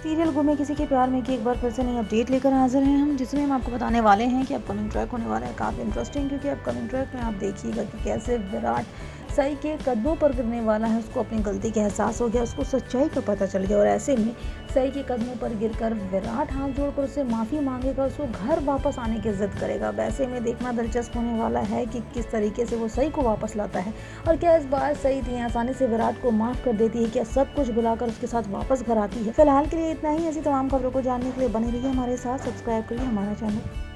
Serial गुम है किसी के प्यार में कि एक बार फिर से नई अपडेट लेकर हाजिर हैं हम, जिसमें हम आपको बताने वाले हैं कि अपकमिंग ट्रैक होने वाला है काफ़ी इंटरेस्टिंग, क्योंकि अपकमिंग ट्रैक में आप देखिएगा कि कैसे विराट सई के कदमों पर गिरने वाला है। उसको अपनी गलती का एहसास हो गया, उसको सच्चाई का पता चल गया और ऐसे में सई के कदमों पर गिरकर विराट हाथ जोड़कर उससे माफ़ी मांगेगा, उसको घर वापस आने की जिद करेगा। वैसे में देखना दिलचस्प होने वाला है कि किस तरीके से वो सई को वापस लाता है और क्या इस बार सई इतनी आसानी से विराट को माफ़ कर देती है, क्या सब कुछ भुलाकर उसके साथ वापस घर आती है। फिलहाल के लिए इतना ही। ऐसी तमाम खबरों को जानने के लिए बने रहिए हमारे साथ, सब्सक्राइब करिए हमारा चैनल।